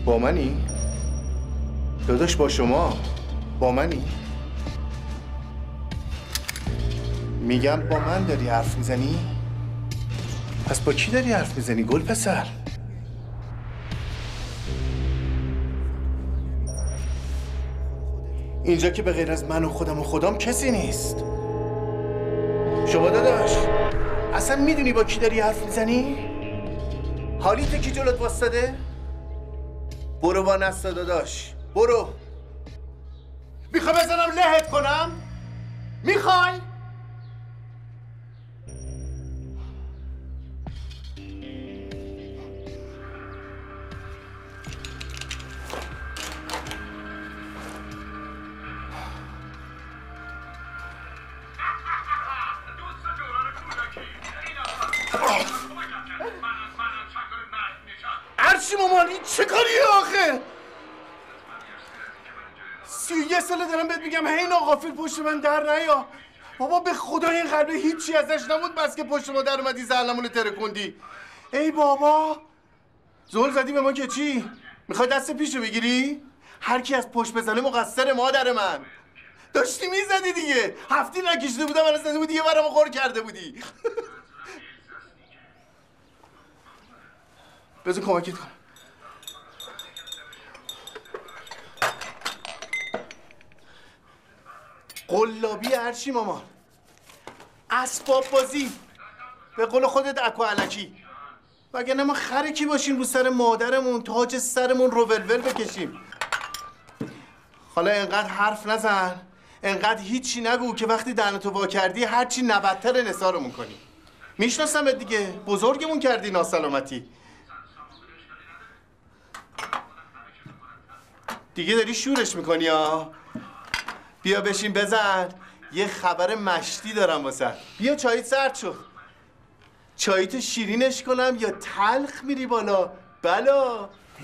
با منی؟ داداش با شما با منی؟ میگم با من داری حرف میزنی؟ پس با کی داری حرف میزنی گل پسر؟ اینجا که به غیر از من و خودم و خدام کسی نیست. شما داداش اصلا میدونی با کی داری حرف میزنی؟ حالیت کی جلوت واسطاده؟ برو با نستا داداش برو. میخوای بزنم لهت کنم؟ میخوای؟ ارشی مامانی چه کاریه آخه؟ 31 ساله دارم بهت میگم هی ناغافل پشت من در نیا. بابا به خدا این قلبه هیچی ازش نمود بس که پشت ما در اومدی زهرمون ترکوندی. ای بابا زل زدی به ما که چی؟ میخوای دست پیشو بگیری؟ هر کی از پشت بزنه مقصر مادر من. داشتی میزدی دیگه. هفتی نکشیده بودم من زده بودی یه برمو خور کرده بودی. بذار کمکت کنم. قلابی ارشی مامان اسباب بازی به قول خودت اکو علکی. وگرنه ما خره کی باشیم رو سر مادرمون تاج سرمون رو ولول بکشیم. حالا انقدر حرف نزن انقدر هیچی نگو که وقتی دهنتو وا کردی هرچی نبدتر نثارمون کنی. میشناسمت دیگه بزرگمون کردی ناسلامتی. دیگه داری شورش میکنی ها. بیا بشین بزن یه خبر مشتی دارم واسه. بیا چاییت سرد شد. چاییتو شیرینش کنم یا تلخ میری بالا؟ بلا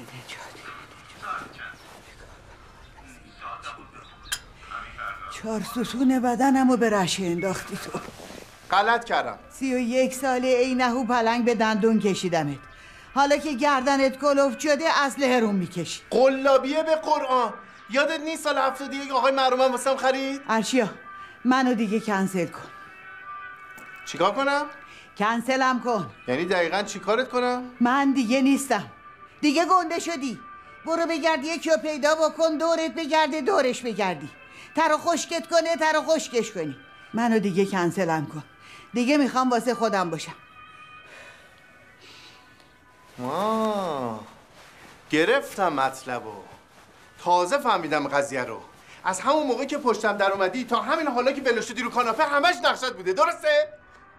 چهار ستون بدنمو به رشه انداختی تو. غلط کردم. 31 ساله ای نهو پلنگ به دندون کشیدمت. حالا که گردنت کلفت شده اصل هرون میکشی. قلابیه به قرآن. یادت نیست سال 71 آقای محرومم واسم خرید؟ ارشیا منو دیگه کنسل کن. چیکار کنم؟ کنسلم کن. یعنی دقیقاً چیکارت کنم؟ من دیگه نیستم. دیگه گنده شدی. برو بگرد یکی رو پیدا بکن دورت بگرده دورش بگردی. ترا خشکت کنه ترا خشکش کنی. منو دیگه کنسلم کن. دیگه میخوام واسه خودم باشم. گرفتم مطلبو. تازه فهمیدم قضیه رو. از همون موقع که پشتم در اومدی تا همین حالا که ولو شدی رو کاناپه همش نقشت بوده درسته؟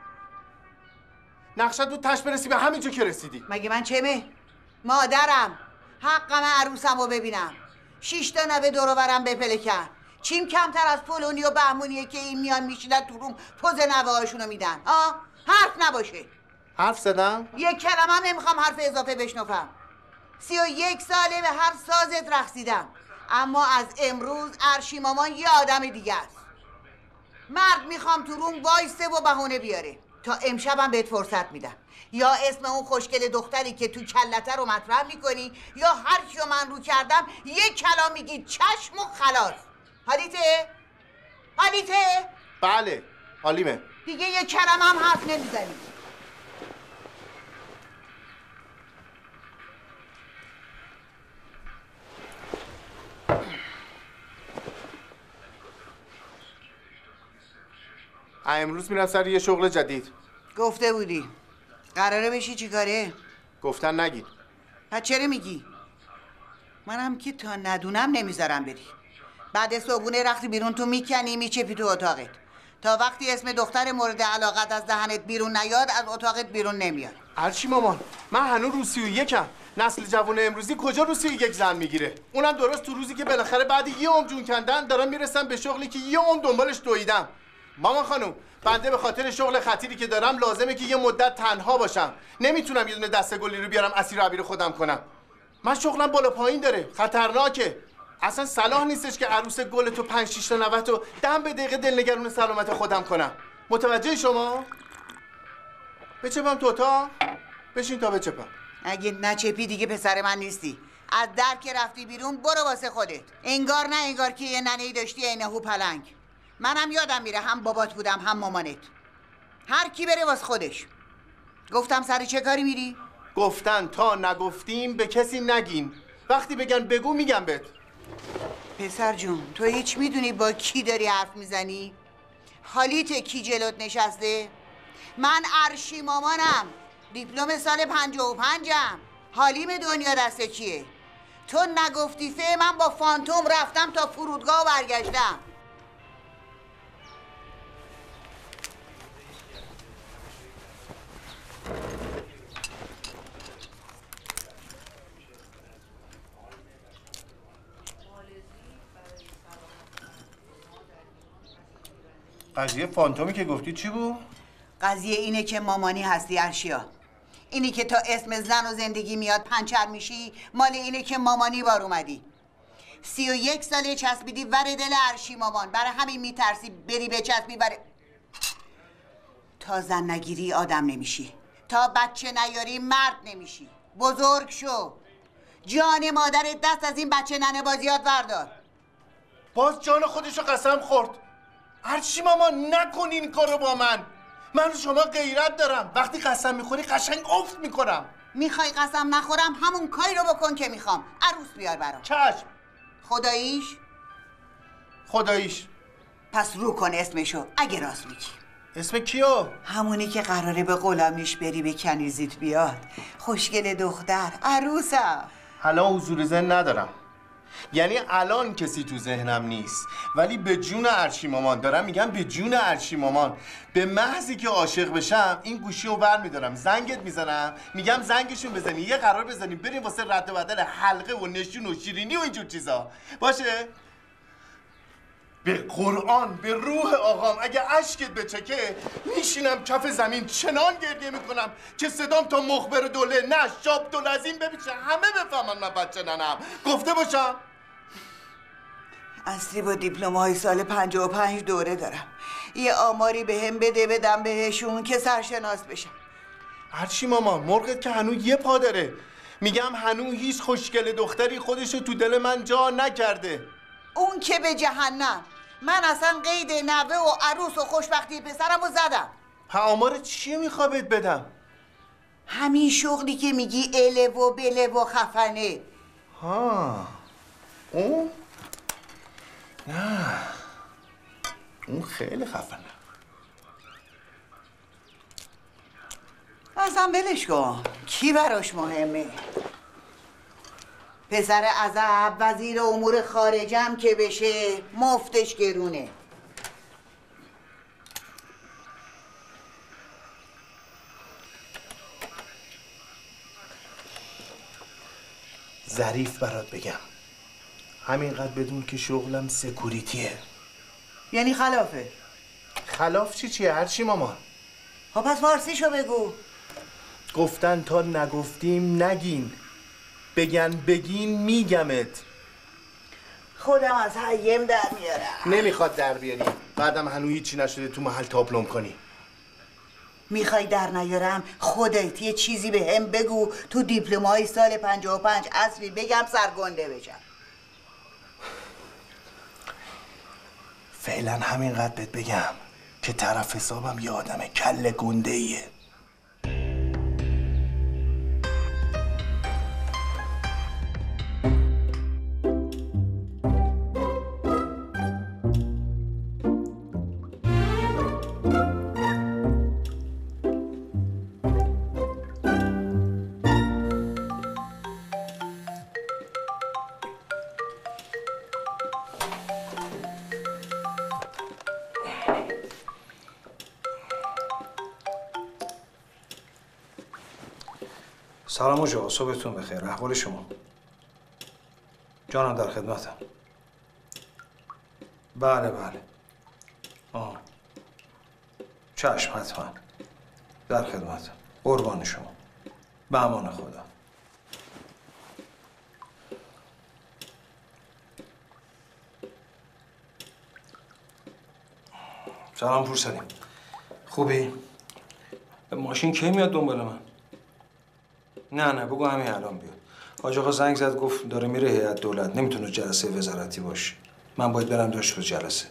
نقشت بود تش برسی به همین جا که رسیدی. مگه من چمه؟ مادرم حقم عروسم رو ببینم. 6 تا نوه دور و برم بپلکن. چیم کمتر از پولونی و بهمونیه که این میان میشینن تو روم پوز نوه هاشونو میدن. حرف نباشه. حرف زدم؟ یک کلمه هم نمیخوام حرف اضافه بشنفم. 31 ساله به هر سازت رقصیدم. اما از امروز ارشی مامان یه آدم دیگه است. مرد میخوام تو روم وایسته و بهونه بیاره. تا امشبم بهت فرصت میدم. یا اسم اون خوشگل دختری که تو کلته رو مطرح میکنی یا هر کیو من رو کردم یک کلام میگی چشم و خلاص. حالیته؟ حالیته؟ بله حالیمه. دیگه یک کلمه هم حرف نمیزنی. امروز میرم سر یه شغل جدید. گفته بودی. قراره بشی چی کاره؟ گفتن نگید. پس چرا میگی؟ منم که تا ندونم نمیذارم بری. بعد صبحونه رختی بیرون تو میکنی میچپی تو اتاقت. تا وقتی اسم دختر مورد علاقت از دهنت بیرون نیاد از اتاقت بیرون نمیاد. ارشی مامان من هنوز رو 31م. نسل جوان امروزی کجا رو 31 زن میگیره؟ اونم درست تو روزی که بالاخره بعد یه عمر جون کندن دارم میرسم به شغلی که یه عمر دنبالش دویدم. مامان خانم بنده به خاطر شغل خطیری که دارم لازمه که یه مدت تنها باشم. نمیتونم یه دونه دسته گلی رو بیارم اسیر عبیر خودم کنم. من شغلم بالا پایین داره، خطرناکه. اصلا صلاح نیستش که عروس گل تو 5 6 تا 90 تو دم به دقیقه دلنگرون سلامت خودم کنم. متوجه شما؟ بچپم تو اتاق؟ بشین تا بچپم. اگه نچپی دیگه پسر من نیستی. از در که رفتی بیرون برو واسه خودت. انگار نه انگار که یه ننهی داشتی عینهو پلنگ. منم یادم میره هم بابات بودم هم مامانت. هر کی بره واسه خودش. گفتم سر چه کاری میری؟ گفتن تا نگفتیم به کسی نگین. وقتی بگن بگو میگم بهت. پسر جون تو هیچ میدونی با کی داری حرف میزنی؟ حالیت کی جلوت نشسته؟ من ارشی مامانم، دیپلم سال 55م. حالیم دنیا دست کیه؟ تو نگفتی من با فانتوم رفتم تا فرودگاه و برگشتم. قضیه فانتومی که گفتی چی بود؟ قضیه اینه که مامانی هستی ارشیا. اینی که تا اسم زن و زندگی میاد پنچر میشی، مال اینه که مامانی بار اومدی. 31 ساله چسبیدی ور دل ارشی مامان، برای همین میترسی بری بچسبی بره. تا زن نگیری آدم نمیشی، تا بچه نیاری مرد نمیشی. بزرگ شو، جان مادرت دست از این بچه ننه بازیات وردار. باز جان خودشو قسم خورد. ارشی ماما نکن این کارو با من. من شما غیرت دارم. وقتی قسم میخوری قشنگ افت میکنم. میخوای قسم نخورم همون کاری رو بکن که میخوام. عروس بیار برام. چشم. خداییش؟ خداییش. پس رو کن اسمشو اگه راست میگی. اسم کیو؟ همونی که قراره به غلامیش بری به کنیزیت بیاد. خوشگل دختر عروسم. الان حضور ذهن ندارم. یعنی الان کسی تو ذهنم نیست، ولی به جون ارشی مامان دارم میگم، به جون ارشی مامان. به محضی که عاشق بشم این گوشی رو برمیدارم، زنگت میزنم، میگم زنگشون بزنی، یه قرار بزنیم بریم واسه رد و بدل حلقه و نشون و شیرینی و اینجور چیزا باشه. به قرآن به روح آقام اگه اشکت بچکه میشینم کف زمین چنان گریه میکنم که صدام تا مخبر دوله نه شاب دولزین ببیشه، همه بفهمن من بچه ننم. گفته باشم اصلی با دیپلم‌های سال 55 دوره دارم. یه آماری بهم بده بدم بهشون که سرشناس بشم. ارشی ماما مرغت که هنو یه پا داره. میگم هنو هیچ خوشگل دختری خودشو تو دل من جا نکرده. اون که به جهنم. من اصلا قید نوه و عروس و خوشبختی پسرم رو زدم. آمار چیه میخوا بهت بدم؟ همین شغلی که میگی اله و بله و خفنه. ها اون؟ نه اون خیلی خفنه. اصلا ولش کن، کی براش مهمه؟ پسر عزب وزیر امور خارجم که بشه مفتش گرونه. ظریف برات بگم، همینقدر بدون که شغلم سکوریتیه. یعنی خلافه؟ خلاف چیه ارشی مامان؟ خب پس فارسیشو بگو. گفتن تا نگفتیم نگین، بگن بگین میگمت. خودم از حیم در میارم. نمیخواد در بیاری، بعدم هنو هیچی نشده تو محل تابلوم کنی. میخوای در نیارم؟ خودت یه چیزی به هم بگو تو دیپلم‌های سال 55 اصلی بگم سرگنده بشم. فعلا همینقدر بهت بگم که طرف حسابم یه آدم کله گنده ایه. سلام آقا، صبحتون بخیر. احوال شما؟ جانم در خدمتم. بله بله. چشم حتما. در خدمتم. قربان شما. به امان خدا. سلام پورسلیم. خوبی؟ ماشین کی میاد دنبال من؟ نه بگو همین الان بیاد. حاج آقا زنگ زد گفت داره میره هیئت دولت، نمیتونه جلسه وزارتی باشه. من باید برم داشت رو جلسه.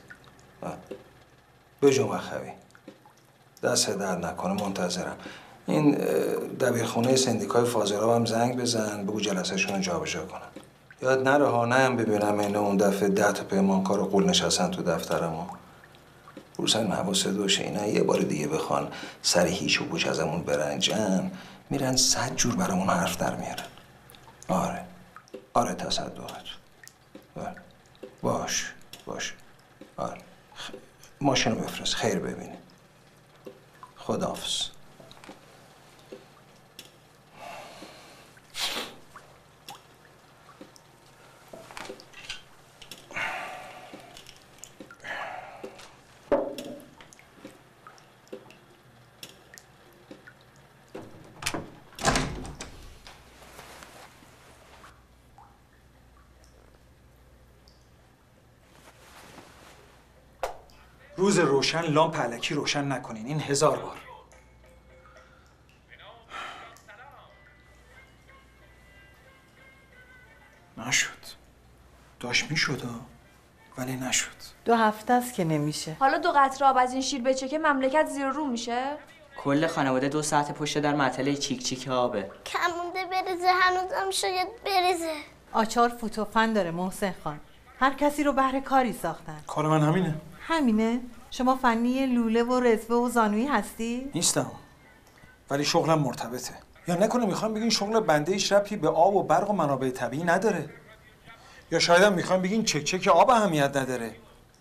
بجو مخوی. دست درد نکنه، منتظرم. این دبیرخونه سندیکای فاضلاب هم زنگ بزن، بگو جلسه‌شون رو جابجا کنن. یاد نره ها، نه ببینم اینه اون دفعه 10 تا پیمانکار قول نشستن تو دفترمون. روزن حواست باشه اینا یه بار دیگه بخوان سر هیچ و پوچ ازمون برنجن، میرن 100 جور برامون حرف در میارن. آره تصدقت. باش. آره. ماشین رو بفرست، خیر ببینی. خداحافظ. روز روشن لامپ الکی روشن نکنین، این 1000 بار. نشد. داشت میشد ولی نشد. 2 هفته است که نمیشه. حالا 2 قطره آب از این شیر بچکه مملکت زیر رو میشه؟ کل خانواده 2 ساعت پشت در معطل چیک چیک آبه. کم مونده بریزه، هنوزم شاید بریزه. آچار فوتوفن داره محسن خان. هر کسی رو بهر کاری ساختن. کار من همینه. همینه؟ شما فنی لوله و رزوه و زانویی هستی؟ نیستم. ولی شغلم مرتبطه. یا نکنه میخوام بگین شغل بنده هیچ ربطی به آب و برق و منابع طبیعی نداره. یا شاید هم میخوام بگین چک آب اهمیت نداره.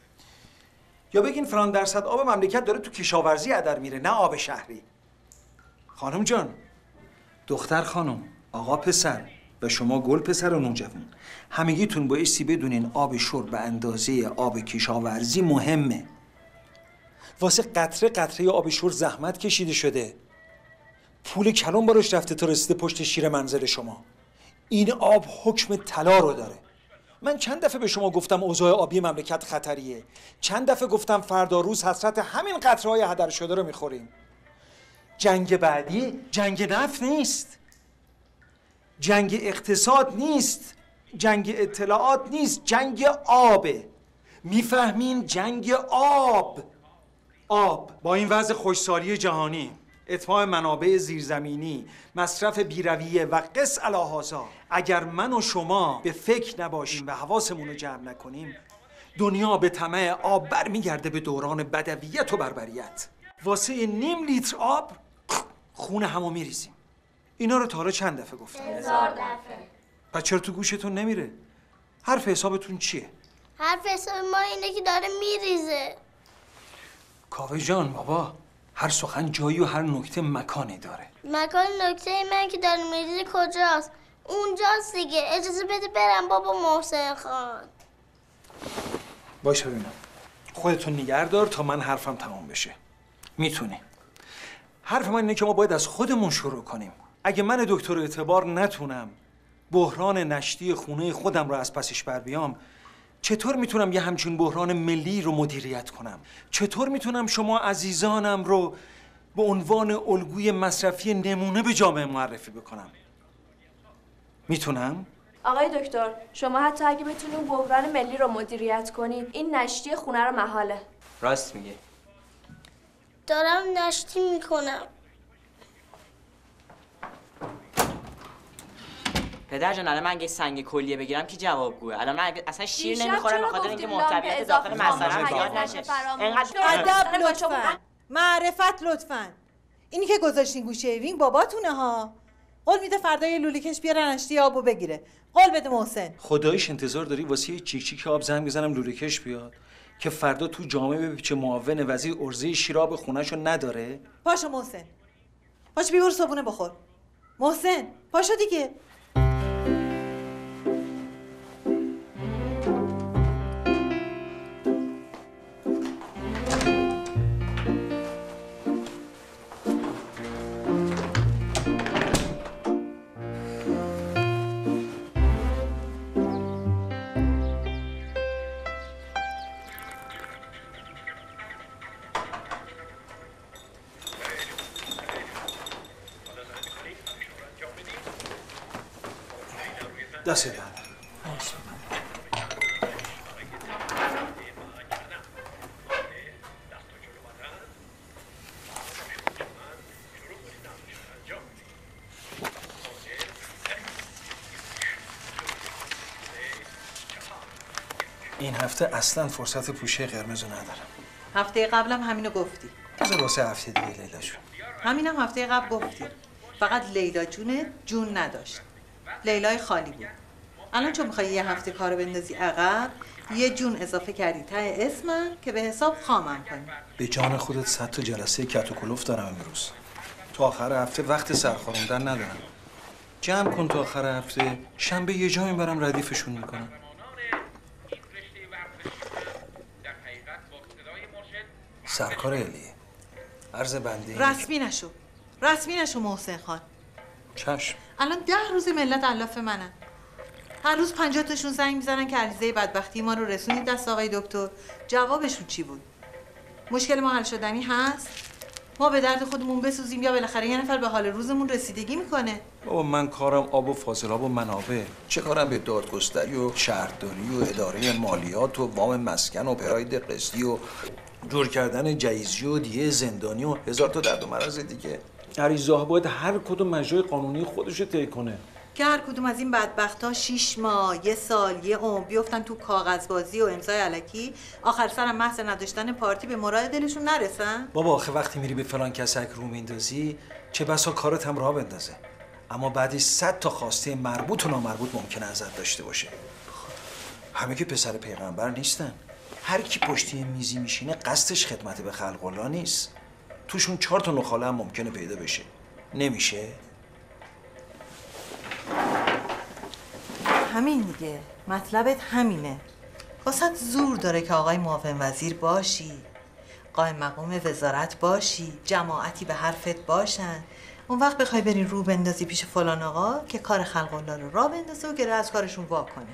یا بگین فلان درصد آب مملکت داره تو کشاورزی هدر میره، نه آب شهری. خانم جان، دختر خانم، آقا پسر و شما گل پسر و نوجوان، همگیتون بایستی بدونین آب شرب به اندازه آب کشاورزی مهمه. واسه قطره قطره آب شرب زحمت کشیده شده. پول کلان براش رفته تا رسیده پشت شیر منزل شما. این آب حکم طلا رو داره. من چند دفعه به شما گفتم اوضاع آبی مملکت خطریه. چند دفعه گفتم فردا روز حسرت همین قطره‌های هدر شده رو میخوریم. جنگ بعدی جنگ نفت نیست. جنگ اقتصاد نیست. جنگ اطلاعات نیست. جنگ آبه. میفهمین؟ جنگ آب. با این وضع خوشسالی جهانی، اتماع منابع زیرزمینی، مصرف بیرویه و قس علی هذا، اگر من و شما به فکر نباشیم و حواسمون رو جمع نکنیم، دنیا به طمع آب برمیگرده به دوران بدویت و بربریت. واسه نیم لیتر آب خون همو میریزیم. اینا رو تا حالا چند دفعه گفتم؟ 1000 دفعه. پس چرا تو گوشتون نمیره؟ حرف حسابتون چیه؟ حرف حساب ما اینه که داره میریزه. کاوه جان بابا، هر سخن جایی و هر نکته مکانی داره. مکان نکته من که داره میریزه کجاست؟ اونجاست دیگه. اجازه بده برم بابا محسن خان. باشه ببینم. خودتون نگه دار تا من حرفم تمام بشه. میتونی. حرف من اینه که ما باید از خودمون شروع کنیم. اگه من دکتر اعتبار نتونم بحران نشتی خونه خودم رو از پسش بر بیام، چطور میتونم یه همچین بحران ملی رو مدیریت کنم؟ چطور میتونم شما عزیزانم رو به عنوان الگوی مصرفی نمونه به جامعه معرفی بکنم؟ میتونم؟ آقای دکتر، شما حتی اگه بتونید بحران ملی رو مدیریت کنید، این نشتی خونه رو محاله. راست میگه. دارم نشتی میکنم. پدر جان الان من اگه سنگ کلیه بگیرم کی جوابگوه؟ الان من اصلا شیر دیشب نمیخورم چرا به خاطر اینکه گفتیم محتویات لامپ داخل اضافه مصرف خاموش زیاد نشه؟ نشه. فراموش. ادب لطفاً. معرفت لطفاً. اینی که گذاشتین گوشه رینگ باباتونه ها. قول میده فردا یه لولیکش بیارن اشتی آبو بگیره. قول بده محسن. خداییش انتظار داری واسه یه چیک چیک آب زنگ بزنم لوله‌کش بیاد که فردا تو جامعه بپیچه معاون وزیر ارزه شیراب خونه‌شو نداره؟ پاشو محسن. پاشو بی برو صبونه بخور. محسن پاشو دیگه. دست در. این هفته اصلا فرصت پوشه قرمزو ندارم. هفته قبلم همینو گفتی. بذار واسه هفته دیگه لیلا جون. همینم هفته قبل گفتی. فقط لیلا جون نداشت. لیلای خالی بود. الان چون میخوای یه هفته کارو بندازی عقب، یه جون اضافه کردی ته اسمم که به حساب خامم کنی. به جان خودت 100 تا جلسه کت و کلوف دارم امروز. تا آخر هفته وقت سرخوردن ندارم. جمع کن تا آخر هفته، شنبه یه جا میبرم ردیفشون میکنم. سرکار الیه عرض بنده رسمی نشو محسن خان. چشم. الان 10 روز ملت علاف منن. هر روز 50 تاشون زنگ میزنن که عریضه بدبختی ما رو رسونید دست آقای دکتر. جوابشون چی بود؟ مشکل ما حل شدنی هست؟ ما به درد خودمون بسوزیم یا بالاخره یه نفر به حال روزمون رسیدگی میکنه؟ بابا من کارم آب و فاضلاب و منابع. چه کارم به دادگستری و شهرداری و اداره مالیات و وام مسکن و پراید قسطی و جور کردن جایزی و دیه زندانی و 1000 تا درد و مرض دیگه. عریضه‌ها باید هر کدوم مجرای قانونی خودش رو طی کنه. که هر کدوم از این بدبخت‌ها 6 ماه، 1 سال، 1 عمر بیفتن تو کاغذبازی و امضای الکی، آخر سرم محض نداشتن پارتی به مراد دلشون نرسن؟ بابا آخه وقتی میری به فلان کسک رو میندازی چه بسا کارت هم راه بندازه، اما بعدی 100 تا خواسته مربوط و نامربوط ممکنه ازت داشته باشه. همه که پسر پیغمبر نیستن. هر کی پشتی میزی میشینه قصدش خدمت به خلق الله نیست. توشون 4 تا نخاله هم ممکنه پیدا بشه. نمیشه؟ همین دیگه. مطلبت همینه. واسه زور داره که آقای معاون وزیر باشی، قائم مقام وزارت باشی، جماعتی به حرفت باشن، اون وقت بخوای بری رو بندازی پیش فلان آقا که کار خلق الله رو راه بندازه و گره از کارشون وا کنه.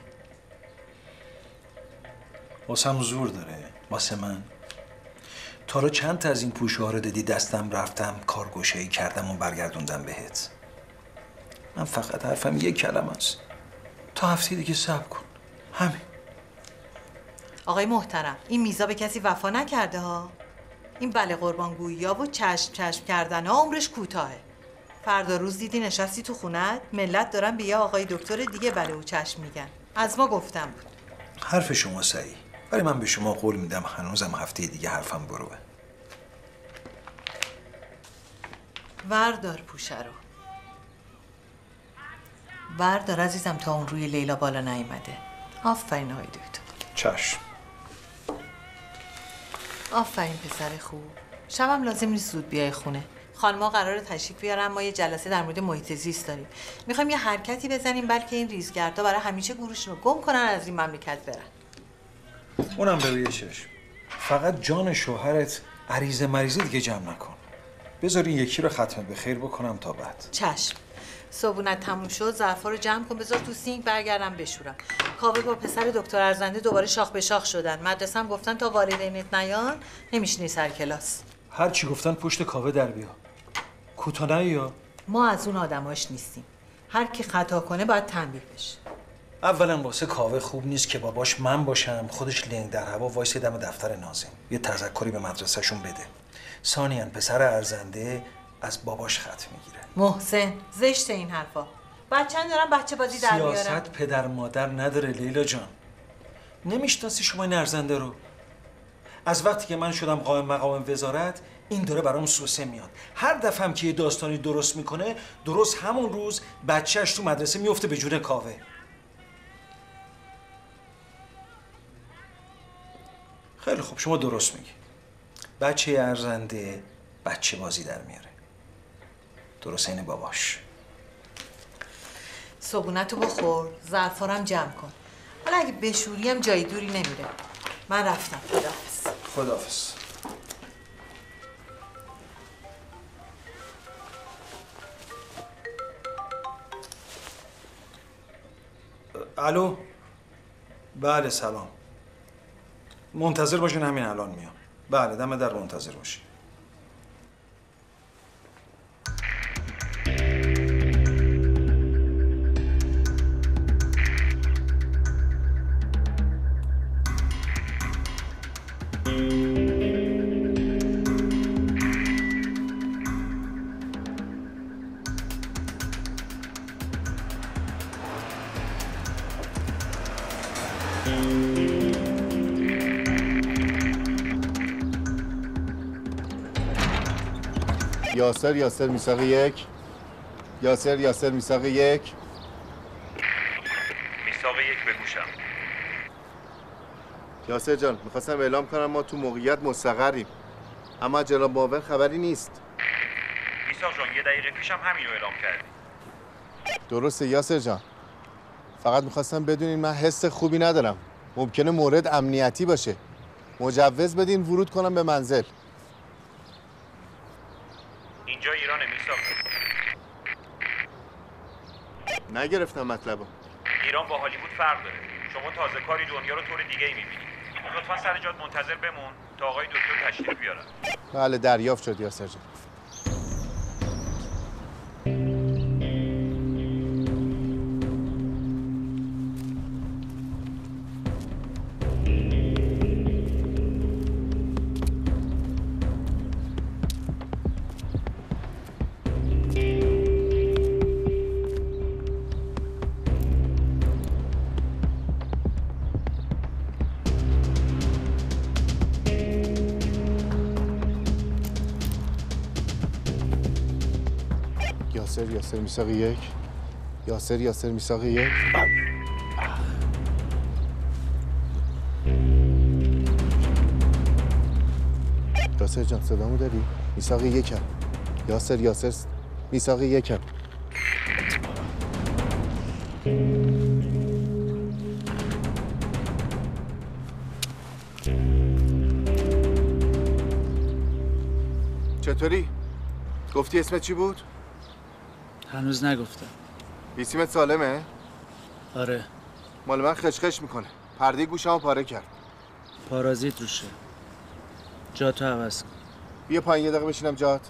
واسم زور داره. واسه من تا رو چند تا از این پوشه ها رو دادی دستم رفتم کارگوشه‌ای کردم و برگردوندم بهت. من فقط حرفم یک کلمه است. تا هفته دیگه صبر کن. همین. آقای محترم، این میزا به کسی وفا نکرده ها. این بله قربانگویی‌ها و چشم کردن ها عمرش کوتاهه. فردا روز دیدی نشستی تو خونت، ملت دارن به یه آقای دکتر دیگه بله و چشم میگن. از ما گفتم بود. حرف شما صحیح. ولی من به شما قول میدم هنوزم هفته دیگه حرفم بروه. وردار پوشه رو. وردار عزیزم تا اون روی لیلا بالا نیامده. آفرین آقای دکتر. چشم. آفرین پسر خوب. شبم لازم نیست زود بیای خونه. خانم‌ها قراره تشریف بیارن، ما یه جلسه در مورد محیط زیست داریم. میخوایم یه حرکتی بزنیم بلکه این ریزگردا برای همیشه گورشون رو گم کنن از این مملکت برن. اونم به روی چشم. فقط جان شوهرت عریضه مریضه دیگه جمع نکن. بذار این یکی رو ختم به خیر بکنم تا بعد. چشم. صبحونت تموم شد، ظرفا رو جمع کن بذار تو سینک، برگردم بشورم. کاوه با پسر دکتر ارزنده دوباره شاخ به شاخ شدن. مدرسه هم گفتن تا والدینت نیان نمیشینی سر کلاس. هر چی گفتن پشت کاوه در بیا. کوتاه یا ما از اون آدماش نیستیم. هر کی خطا کنه باید تنبیه بشه. اولا واسه کاوه خوب نیست که باباش من باشم خودش لنگ در هوا وایس دم دفتر ناظم یه تذکری به مدرسه‌شون بده. ثانیاً پسر ارزنده از باباش خط میگیره. محسن زشت این حرفا. بچه‌ن دارن بچه بازی در میارن. سیاست پدر مادر نداره لیلا جان. نمیشناسی شما این ارزنده رو؟ از وقتی که من شدم قائم مقام وزارت این داره برام سوسه میاد. هر دفعه هم که یه داستانی درست میکنه درست همون روز بچه‌اش تو مدرسه میفته به جون کاوه. خیلی خوب شما درست میگی. بچه ارزنده بچه بازی در میاره. درست این باباش. صبونتو بخور، ظرفارم جمع کن. حالا اگه بشوریم جای دوری نمیره. من رفتم. خداحافظ. خداحافظ. الو. بله سلام. منتظر باشین همین الان میام. بله دم در منتظر باشین. یاسر میثاق 1. یاسر میثاق 1. میثاق 1 بگوشم. یاسر جان میخواستم اعلام کنم ما تو موقعیت مستقریم، اما جناب معاون خبری نیست. میثاق جان 1 دقیقه پیشم همینو اعلام کردی. درسته یاسر جان، فقط میخواستم بدونین من حس خوبی ندارم، ممکنه مورد امنیتی باشه، مجوز بدین ورود کنم به منزل. اینجا ایرانه میثاق. نگرفتم مطلبو. ایران با هالیوود فرق داره. شما تازه کاری دنیا رو طور دیگه ای می‌بینی. لطفاً سر جات منتظر بمون تا آقای دکتر تشریف بیارن. بله دریافت شد یاسر جان. یاسر میثاق 1. یاسر میثاق 1. یاسر جان صدامو داری؟ میثاق 1. یاسر میثاق 1. چطوری؟ گفتی اسمت چی بود؟ هنوز نگفتم. بیسیمت سالمه؟ آره. مال من خشخش میکنه. پرده گوشمو پاره کرد. پارازیت روشه. جاتو عوض کن. بیا پایین 1 دقیقه بشینم جات.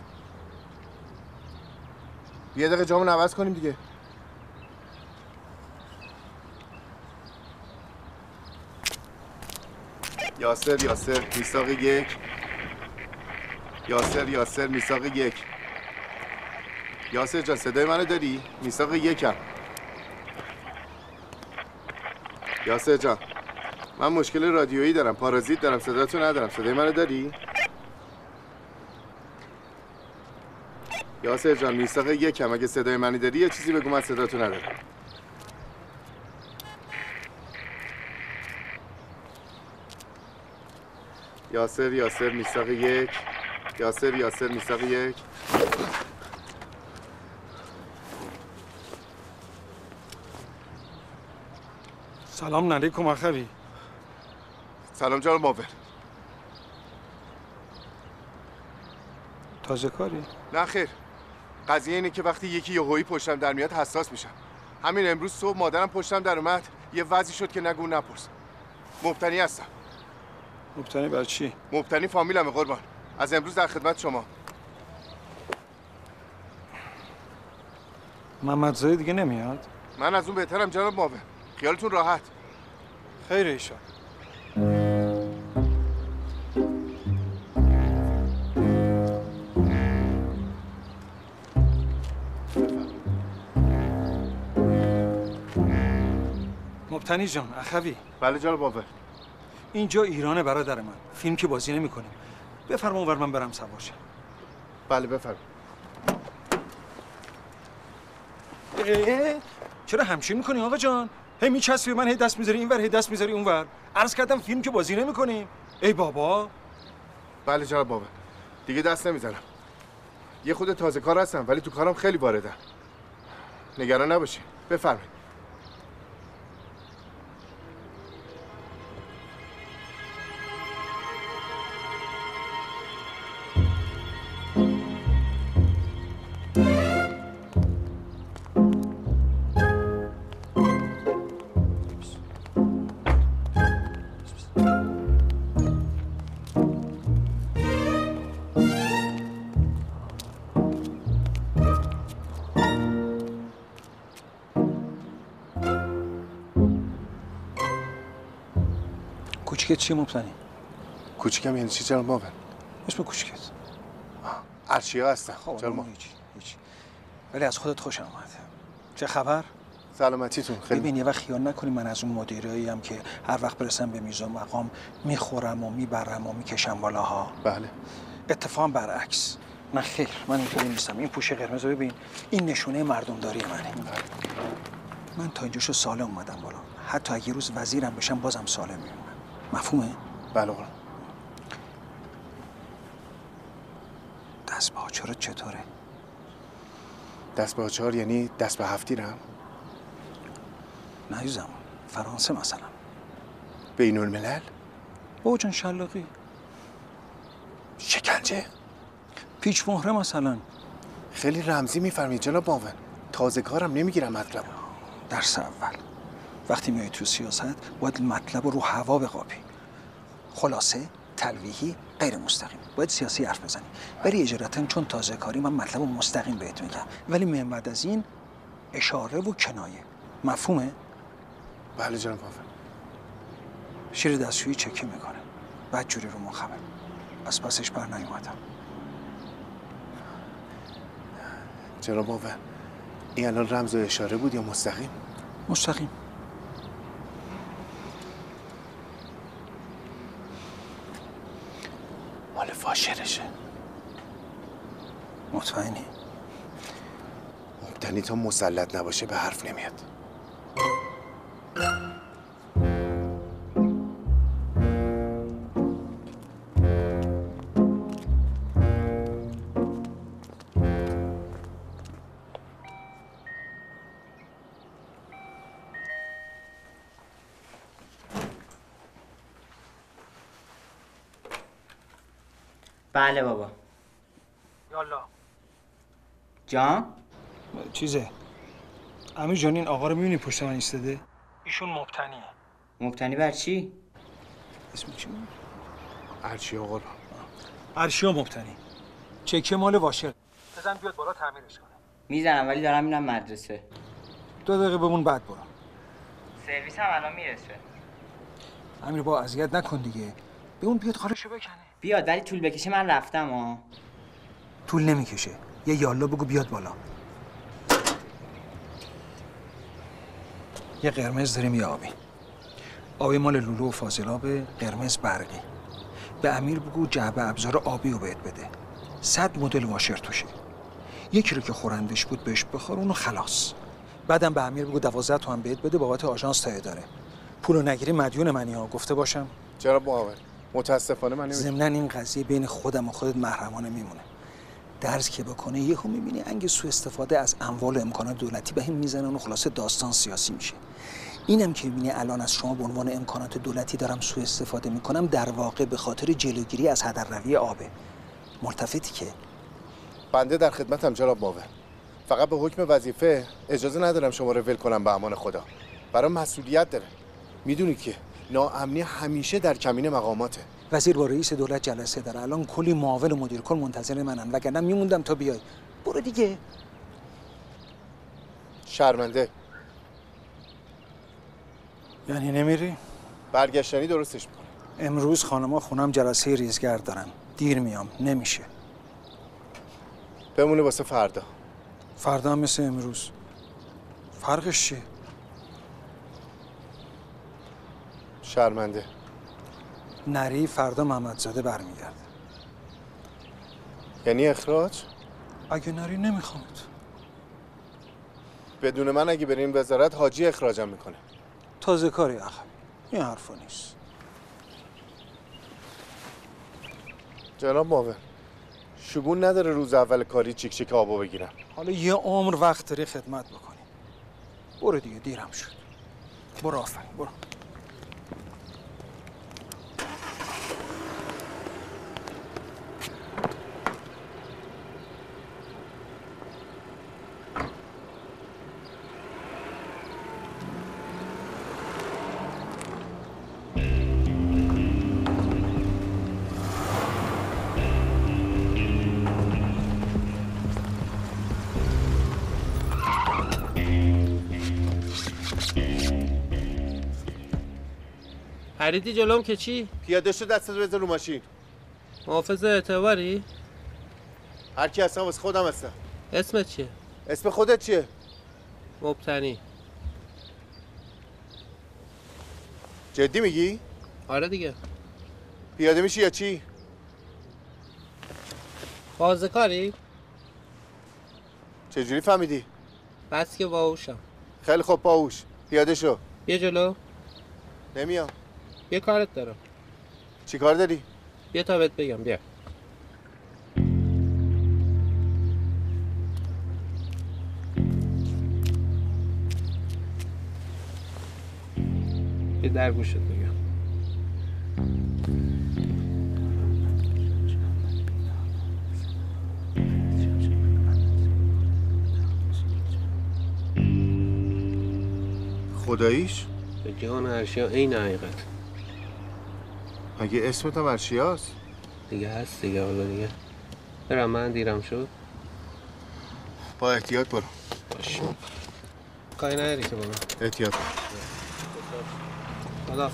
1 دقیقه جامون عوض کنیم دیگه. یاسر میثاق 1. یاسر میثاق 1. یاسر جان صدای منو داری؟ میثاق 1. یاسر جان من مشکل رادیویی دارم، پارازیت دارم، صداتو ندارم. صدای منو داری؟ یاسر جان میثاق 1. اگه صدای منو داری یه چیزی بگو، من صداتو ندارم. یاسر میثاق 1. یاسر میثاق 1. سلام علیکم اخوی. سلام جناب معاون. تازه کاری؟ نه خیر، قضیه اینه که وقتی یکی یهویی پشتم در میاد حساس میشم. همین امروز صبح مادرم پشتم در اومد، یه وضعی شد که نگو نپرس. مبتنی هستم. مبتنی بر چی؟ مبتنی فامیلمه قربان. از امروز در خدمت شما. محمدزاده دیگه نمیاد؟ من از اون بهترم جناب معاون. خیالتون راحت. خیر ایشان. مبتنی جان اخوی. بله جناب معاون. اینجا ایرانه برادر من. فیلم که بازی نمی کنیم. بفرما اونور من برم سوار شم. بله بفرم. چرا همچین میکنی آقا جان؟ هی میچسبی من، هی دست میذاری اینور، هی دست میذاری اونور. عرض کردم فیلم که بازی نمیکنیم. ای بابا. بله جناب معاون. دیگه دست نمیزنم. یه خود تازه کار هستم ولی تو کارم خیلی واردم. نگران نباشید. بفرمایید. کوچیکت چیه مبتنی؟ کوچیکم یعنی چی جناب معاون؟ اسم کوچیکت؟ ارشیا هستم جناب معاون. هیچ. ولی از خودت خوشم اومد. چه خبر؟ سلامتیتون خیلی. ببین یه وقت خیال نکنی من از اون مدیرایی ام که هر وقت برسم به میز و مقام میخورم و میبرم و میکشم بالاها. بله. اتفاقا برعکس. من خیر، من اینطوری نیستم. این پوشه قرمز رو ببین، این نشونه مردمداری منه. من تا اینجاشو سالم اومدم بالا. حتی اگه روز وزیرم بشم بازم سالم میمونم. مفهومه؟ بله قربان. دست به آچارت چطوره؟ دست به آچار یعنی دست به هفتیرم؟ نه عزیزم، فرانسه مثلا. بین الملل؟ بابا جان شلاقی. شکنجه؟ پیچ مهره مثلا. خیلی رمزی میفرمید جناب معاون. تازه کارم نمیگیرم مطلب. درس اول وقتی میای تو سیاست باید مطلب رو هوا بقاپی. خلاصه تلویحی غیر مستقیم. باید سیاسی حرف بزنی. ولی اجارتا چون تازه کاری من مطلب رو مستقیم بهت میگم. ولی من بعد از این اشاره و کنایه. مفهومه؟ بله جناب معاون. شیر دستشویی چکی میکنه. بعد جوری رو مخمه. از پسش بر نیومدم. جناب معاون این الان رمز و اشاره بود یا مستقیم؟ مستقیم. مال فاشرشه. مطمئنی؟ مبتنی تا مسلط نباشه به حرف نمیاد. بله بابا. یالا. جان؟ چیزه. امیر جان این آقا رو میبینی پشت من ایستاده؟ ایشون مبتنیه. مبتنی بر چی؟ اسم چی بود؟ ارشیا قربان. ارشیا مبتنی. چکه مال واشر. بزن بیاد بالا تعمیرش کنه. میزنم ولی دارم میرم مدرسه. 2 دقیقه بمون بعد برو. سرویس هم الان میرسه. امیر با اذیت نکن دیگه. به اون بیاد کارشو بکنه. بیاد ولی طول بکشه من رفتم ها. طول نمیکشه. یه یالا بگو بیاد بالا. یه قرمز داریم یه آبی. آبی مال لولو و فاضلابه، قرمز برقی. به امیر بگو جعبه ابزار آبی رو بهت بده. 100 مدل واشر توشه. یکی رو که خورندش بود بهش بخور اونو خلاص. بعدم به امیر بگو 12 تومن بهت بده بابت آژانس تا اداره. پولو نگیری مدیون منی ها گفته باشم. جناب معاون متاسفانه من ضمناً این قضیه بین خودم و خودت محرمانه میمونه. درس که بکنه یهو میبینی انگ سوء استفاده از اموال و امکانات دولتی به هم میزنن و خلاصه داستان سیاسی میشه. اینم که میبینی الان از شما به عنوان امکانات دولتی دارم سوء استفاده میکنم در واقع به خاطر جلوگیری از هدرروی آبه. ملتفتی که بنده در خدمتم جناب معاون. فقط به حکم وظیفه اجازه ندارم شما رو ول کنم به امان خدا. برام مسئولیت داره. میدونید که ناامنی همیشه در کمین مقاماته. وزیر با رئیس دولت جلسه داره. الان کلی معاون و مدیر کل منتظر منن وگرنه میموندم تا بیای. برو دیگه. شرمنده. یعنی نمیری؟ برگشتنی درستش میکنه. امروز خانم‌ها خونم جلسه ریزگرد دارن. دیر میام. نمیشه. بمونه واسه فردا. فردا هم مثل امروز. فرقش چیه؟ شرمنده. نری فردا محمدزاده برمیگرده. یعنی اخراج؟ اگه نری نمیخوامت. بدون من اگه بریم وزارت حاجی اخراجم میکنه. تازه کاری آخه. این حرفا نیست. جناب معاون شگون نداره روز اول کاری چیک چیک آبو بگیرم. حالا یه عمر وقت داری خدمت بکنی. برو دیگه دیرم شد. برو آفرین برو. پریدی جلوم که چی؟ پیاده شو دستت بذار رو ماشین. محافظ اعتباری؟ هر کی هستم واسه خودم هستم. اسمت چیه؟ اسم خودت چیه؟ مبتنی. جدی میگی؟ آره دیگه. پیاده میشی یا چی؟ بازه کاری؟ چجوری فهمیدی؟ بس که باهوشم. خیلی خوب باهوش. پیاده شو. بیا جلو. نمیام. یه کارت دارم. چی کار داری؟ بیا تا بهت بگم. بیا. یه در گوشت بگم. خداییش؟ به جهان ارشیا این حقیقت. مگه اسمت هم ارشیاست؟ دیگه هست دیگه. حالا دیگه برم، من دیرم شد. با احتیاط برو. باشه. کاری نداری که بابا. احتیاط برو. خدا.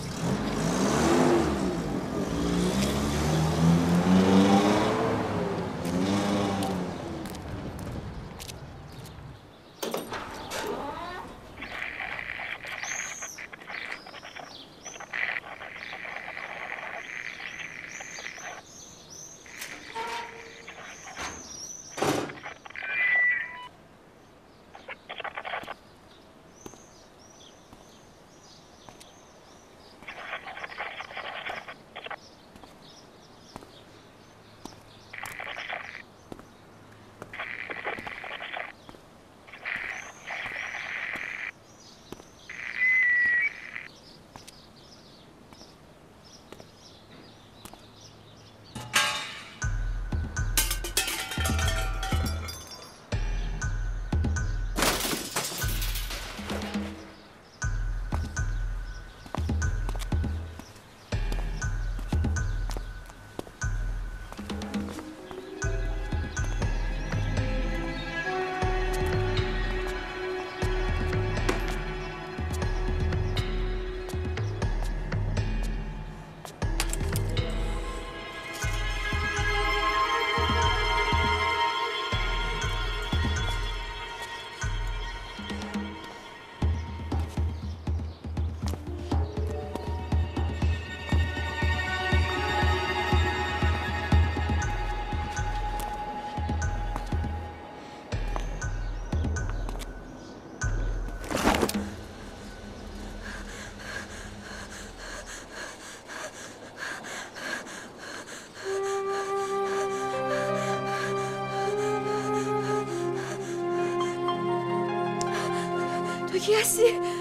تو کی هستی؟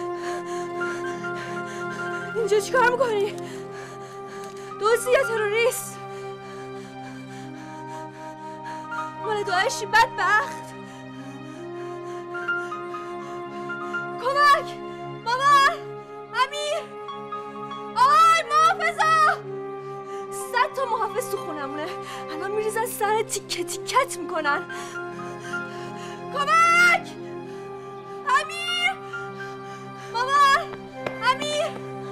اینجا چی کار میکنی؟ دزدی یا تروریست؟ مال داعشی بدبخت؟ کمک! مامان! امیر! آی محافظا! 100 تا محافظ تو خونمونه. الان میریزن سر تیکه تیکت میکنن. کمک! امیر! مامان! امیر!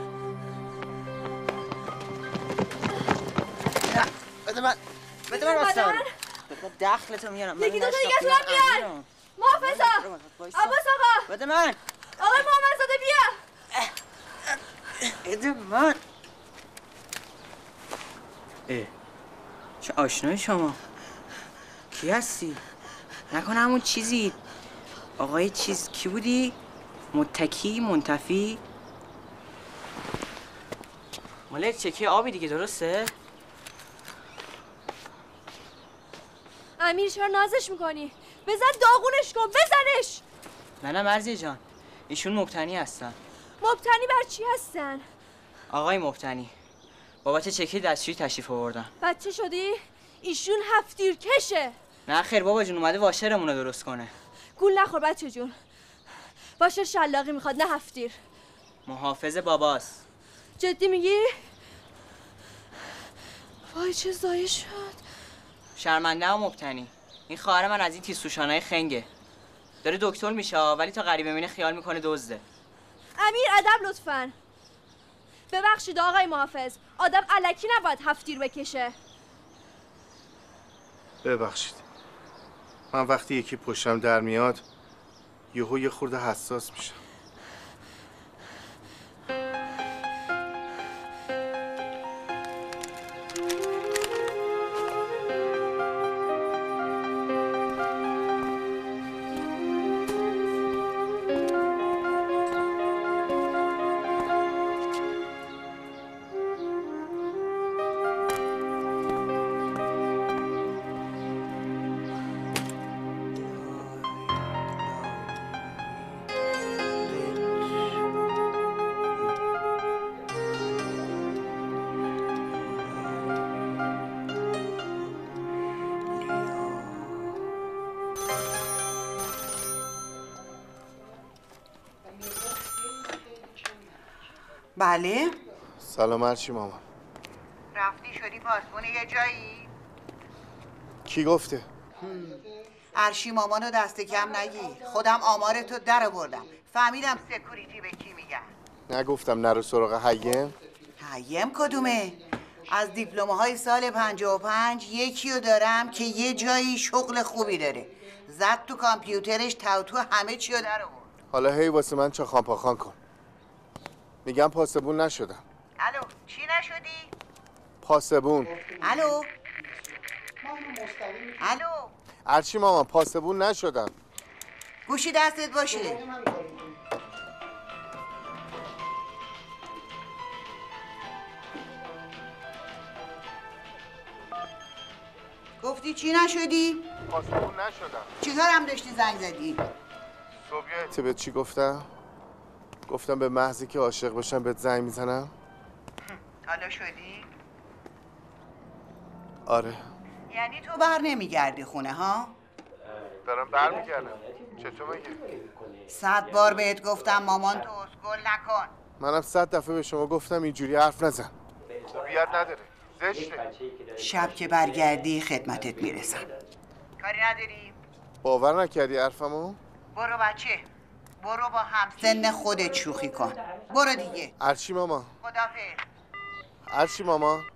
بده من بستم. دخلتو میارم. یکی دو تا دیگه تو هم بیار. محافظا! عباس آقا! بده من. آقای محمدزاده بیا. بده من. چه آشنای شما؟ کی هستی؟ نکنه همون چیزی آقای چیز کی بودی؟ متکی منتفی مال چکی آبی دیگه درسته؟ امیر چرا نازش میکنی؟ بزن داغونش کن بزنش. نه مرزی جان ایشون مبتنی هستن. مبتنی بر چی هستن؟ آقای مبتنی بابت چکی دستشویی تشریف آوردن. بچه شدی؟ ایشون هفتیر کشه. نه خیر بابا جون اومده واشرمون رو درست کنه. گول نخور بچه جون. واشر شلاقی میخواد نه هفتیر. محافظ باباست. جدی میگی؟ وای چه زایه شد. شرمنده هم مبتنی. این خواهر من از این تیزسوشانای خنگه. داره دکتر میشه ولی تا غریبه ببینه خیال میکنه دزده. امیر ادب لطفاً. ببخشید آقای محافظ، آدم الکی نباید 7 تیر بکشه. ببخشید، من وقتی یکی پشتم در میاد یه خورده حساس میشم. بله؟ سلام ارشی مامان. رفتی شدی پاسبون یه جایی؟ کی گفته؟ ارشی مامانو دست کم نگیر. خودم آمارتو در آوردم. فهمیدم سکوریتی به کی میگن. نگفتم نرو سراغ حیم؟ حیم کدومه؟ از دیپلم‌های سال 55 یکیو دارم که یه جایی شغل خوبی داره. زد تو کامپیوترش تو همه چیو در آورد. حالا هی واسه من چخان پاخان کن. میگم پاسبون نشدم. الو چی نشدی؟ پاسبون. الو الو ارشی مامان پاسبون نشدم. گوشی دستت باشه. گفتی چی نشدی؟ پاسبون نشدم. چیکارم داشتی زنگ زدی؟ صبح به چی گفتم؟ گفتم به محضی که عاشق باشم بهت زنگ میزنم. حالا شدی؟ آره. یعنی تو بر نمیگردی خونه ها؟ دارم برمیگردم. چطور میگی؟ 100 بار بهت گفتم مامان تو اسکل نکن. منم 100 دفعه به شما گفتم اینجوری حرف نزن. خوبیت نداره. زشته. شب که برگردی خدمتت میرسم. کاری نداری؟ باور نکردی حرفمو؟ برو بچه. برو با همسن خودت شوخی کن. برو دیگه. ارشی ماما. خدافظ. ارشی ماما.